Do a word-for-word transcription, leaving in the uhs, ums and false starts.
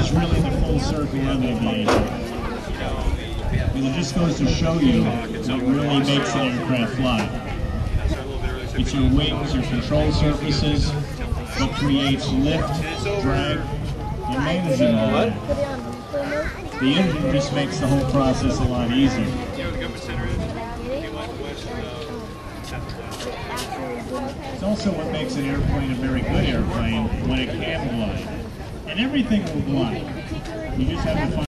is really the full circle of aviation. And it just goes to show you what really makes an aircraft fly. It's your wings, your control surfaces, what creates lift, drag, and managing all that. The engine just makes the whole process a lot easier. It's also what makes an airplane a very good airplane when it can glide. And everything will glide. You just have to find